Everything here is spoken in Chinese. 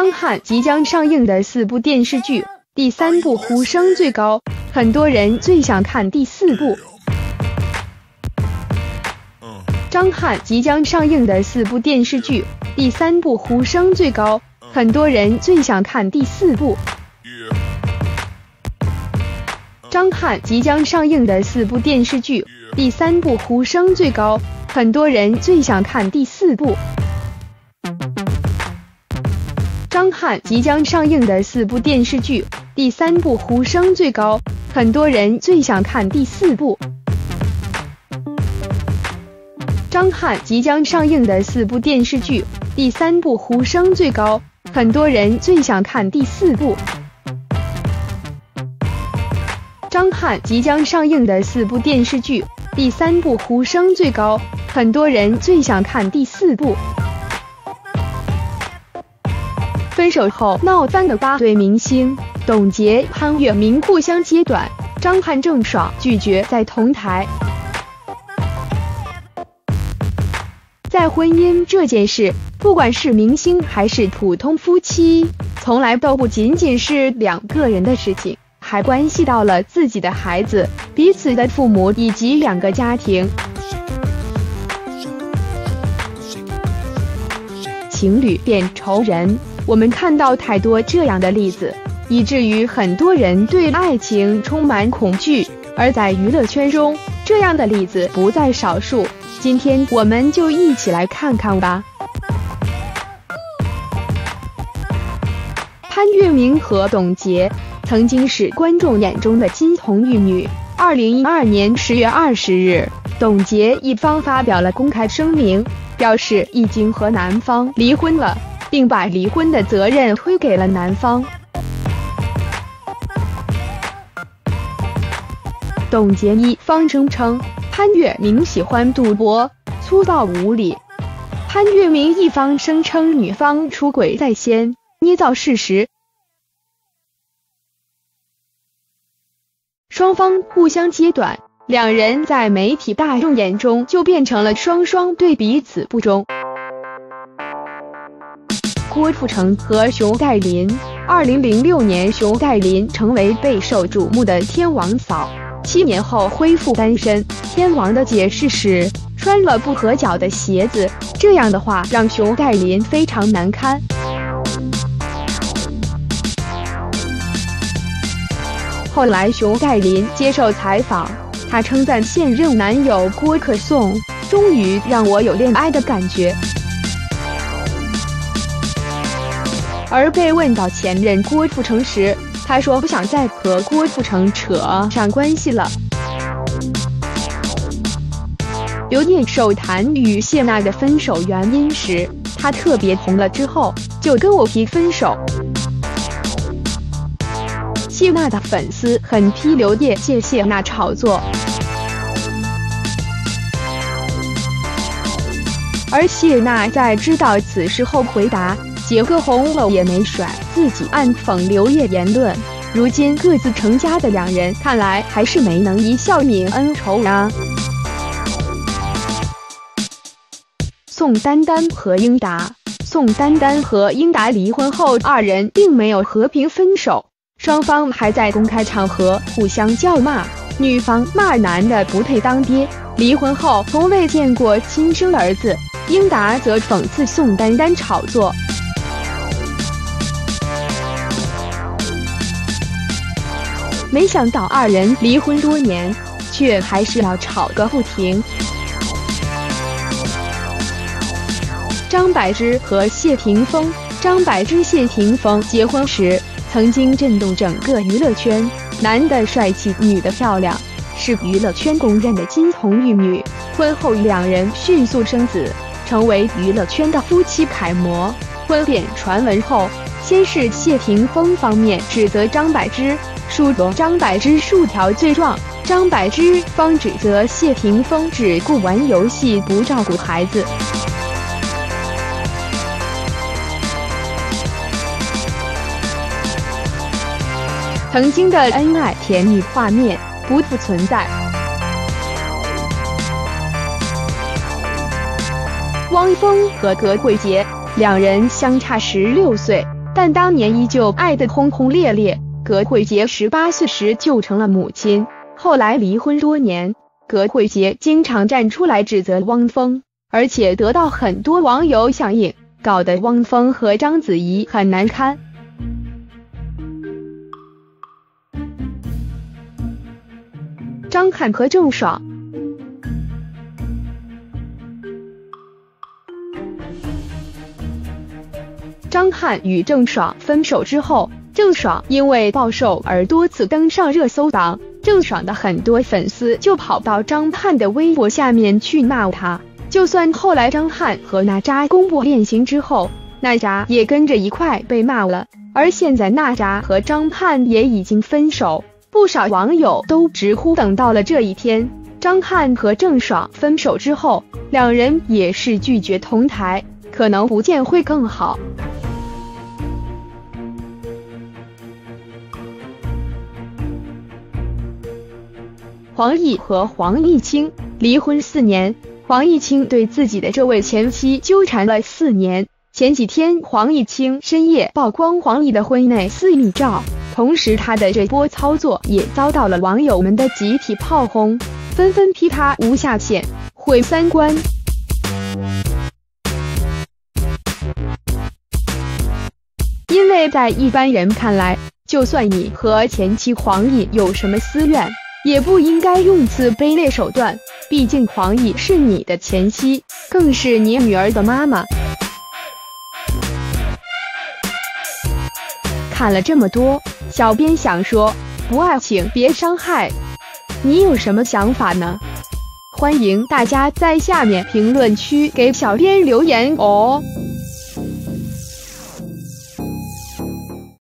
张翰即将上映的4部电视剧，第3部呼声最高，很多人最想看第4部。张翰即将上映的4部电视剧，第3部呼声最高，很多人最想看第4部。张翰即将上映的4部电视剧，第3部呼声最高，很多人最想看第4部。张翰即将上映的4部电视剧，第3部呼声最高，很多人最想看第4部。张翰即将上映的4部电视剧，第3部呼声最高，很多人最想看第4部。张翰即将上映的4部电视剧，第3部呼声最高，很多人最想看第4部。分手后闹翻的8对明星，董洁、潘粤明互相揭短，张翰郑爽拒绝再同台。在婚姻这件事，不管是明星还是普通夫妻，从来都不仅仅是2个人的事情，还关系到了自己的孩子、彼此的父母以及2个家庭。情侣变仇人，我们看到太多这样的例子，以至于很多人对爱情充满恐惧，而在娱乐圈中，这样的例子不在少数。今天我们就一起来看看吧。潘粤明和董洁曾经是观众眼中的金童玉女。2012年10月20日，董洁一方发表了公开声明，表示已经和男方离婚了，并把离婚的责任推给了男方。董洁一方声称潘粤明喜欢赌博、粗暴无礼；潘粤明一方声称女方出轨在先，捏造事实。双方互相揭短，2人在媒体大众眼中就变成了双双对彼此不忠。郭富城和熊黛林，2006年熊黛林成为备受瞩目的天王嫂，7年后恢复单身。天王的解释是穿了不合脚的鞋子，这样的话让熊黛林非常难堪。后来熊黛林接受采访，她称赞现任男友郭可颂，终于让我有恋爱的感觉。而被问到前任郭富城时，她说不想再和郭富城扯上关系了。刘烨首谈与谢娜的分手原因时，她特别红了之后就跟我提分手。谢娜的粉丝狠批刘烨借谢娜炒作，而谢娜在知道此事后回答：结个红了也没甩，自己暗讽刘烨言论。如今各自成家的2人，看来还是没能一笑泯恩仇啊。宋丹丹和英达，宋丹丹和英达离婚后，2人并没有和平分手，双方还在公开场合互相叫骂，女方骂男的不配当爹，离婚后从未见过亲生儿子，英达则讽刺宋丹丹炒作。没想到2人离婚多年，却还是要吵个不停。张柏芝和谢霆锋，张柏芝谢霆锋结婚时曾经震动整个娱乐圈，男的帅气，女的漂亮，是娱乐圈公认的金童玉女。婚后2人迅速生子，成为娱乐圈的夫妻楷模。婚变传闻后，先是谢霆锋方面指责张柏芝，说张柏芝数条罪状，张柏芝方指责谢霆锋只顾玩游戏不照顾孩子。曾经的恩爱甜蜜画面不复存在。汪峰和葛慧杰2人相差16岁， 但当年依旧爱得轰轰烈烈。葛慧杰18岁时就成了母亲，后来离婚多年，葛慧杰经常站出来指责汪峰，而且得到很多网友响应，搞得汪峰和章子怡很难堪。张翰和郑爽。张翰与郑爽分手之后，郑爽因为暴瘦而多次登上热搜榜，郑爽的很多粉丝就跑到张翰的微博下面去骂他。就算后来张翰和娜扎公布恋情之后，娜扎也跟着一块被骂了，而现在娜扎和张翰也已经分手，不少网友都直呼等到了这一天。张翰和郑爽分手之后，两人也是拒绝同台，可能不见会更好。黄奕和黄毅清离婚4年，黄毅清对自己的这位前妻纠缠了4年。前几天，黄毅清深夜曝光黄奕的婚内私密照，同时他的这波操作也遭到了网友们的集体炮轰，纷纷批他无下限、毁三观。因为在一般人看来，就算你和前妻黄奕有什么私怨，也不应该用此卑劣手段，毕竟黄奕是你的前妻，更是你女儿的妈妈。看了这么多，小编想说，不爱请别伤害，你有什么想法呢？欢迎大家在下面评论区给小编留言哦。